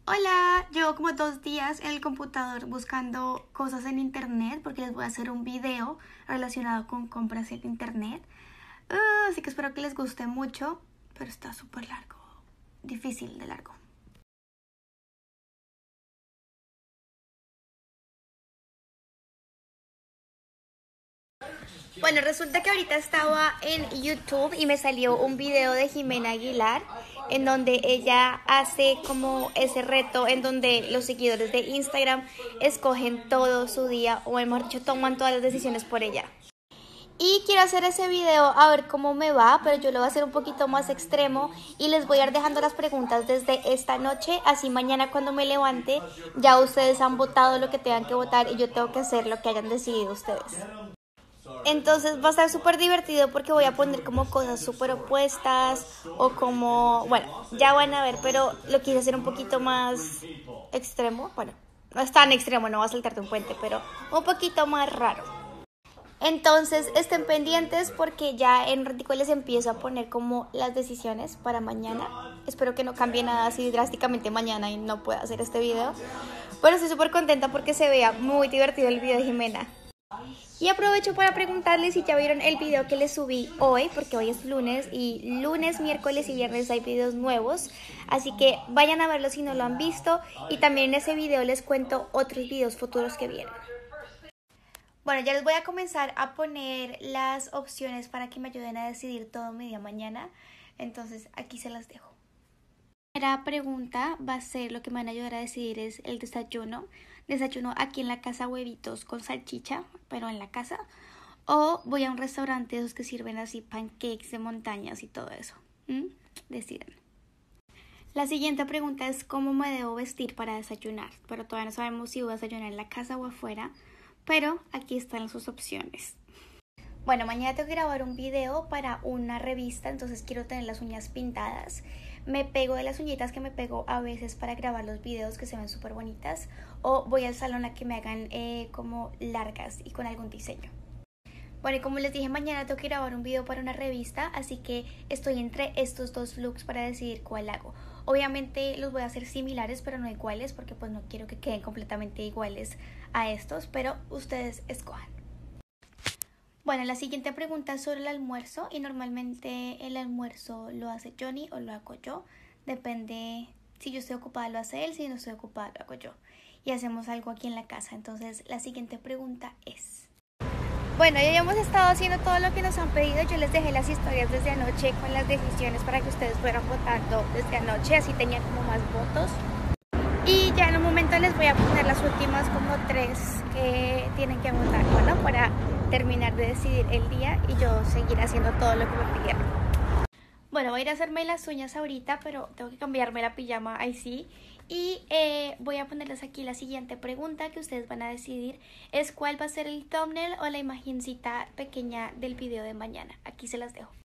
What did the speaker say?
Hola, llevo como 2 días en el computador buscando cosas en internet porque les voy a hacer un video relacionado con compras en internet. Así que espero que les guste mucho, pero está súper largo, difícil de largo. Bueno, resulta que ahorita estaba en YouTube y me salió un video de Jimena Aguilar en donde ella hace como ese reto en donde los seguidores de Instagram escogen todo su día o mejor dicho toman todas las decisiones por ella. Y quiero hacer ese video a ver cómo me va, pero yo lo voy a hacer un poquito más extremo y les voy a ir dejando las preguntas desde esta noche, así mañana cuando me levante ya ustedes han votado lo que tengan que votar y yo tengo que hacer lo que hayan decidido ustedes. Entonces va a estar súper divertido porque voy a poner como cosas súper opuestas o como, bueno, ya van a ver, pero lo quise hacer un poquito más extremo. Bueno, no es tan extremo, no va a saltarte un puente, pero un poquito más raro. Entonces estén pendientes porque ya en ratico les empiezo a poner como las decisiones para mañana. Espero que no cambie nada así drásticamente mañana y no pueda hacer este video. Pero estoy súper contenta porque se vea muy divertido el video de Jimena. Y aprovecho para preguntarles si ya vieron el video que les subí hoy, porque hoy es lunes y lunes, miércoles y viernes hay videos nuevos, así que vayan a verlo si no lo han visto y también en ese video les cuento otros videos futuros que vienen. Bueno, ya les voy a comenzar a poner las opciones para que me ayuden a decidir todo mi día mañana, entonces aquí se las dejo. La primera pregunta va a ser lo que me van a ayudar a decidir es el desayuno. Desayuno aquí en la casa huevitos con salchicha, pero en la casa. O voy a un restaurante de esos que sirven así pancakes de montañas y todo eso. Decidan. La siguiente pregunta es cómo me debo vestir para desayunar. Pero todavía no sabemos si voy a desayunar en la casa o afuera. Pero aquí están sus opciones. Bueno, mañana tengo que grabar un video para una revista, entonces quiero tener las uñas pintadas. Me pego de las uñitas que me pego a veces para grabar los videos que se ven súper bonitas. O voy al salón a que me hagan como largas y con algún diseño. Bueno, y como les dije, mañana tengo que grabar un video para una revista, así que estoy entre estos dos looks para decidir cuál hago. Obviamente los voy a hacer similares, pero no iguales, porque pues no quiero que queden completamente iguales a estos, pero ustedes escojan. Bueno, la siguiente pregunta es sobre el almuerzo y normalmente el almuerzo lo hace Johnny o lo hago yo. Depende si yo estoy ocupada lo hace él, si no estoy ocupada lo hago yo. Y hacemos algo aquí en la casa. Entonces la siguiente pregunta es... Bueno, ya hemos estado haciendo todo lo que nos han pedido. Yo les dejé las historias desde anoche con las decisiones para que ustedes fueran votando desde anoche. Así tenían como más votos. Y ya en un momento les voy a poner las últimas como 3 que tienen que votar, bueno, para terminar de decidir el día y yo seguir haciendo todo lo que me pidieron. Bueno, voy a ir a hacerme las uñas ahorita, pero tengo que cambiarme la pijama, ahí sí. Y voy a ponerles aquí la siguiente pregunta que ustedes van a decidir es cuál va a ser el thumbnail o la imagencita pequeña del video de mañana. Aquí se las dejo.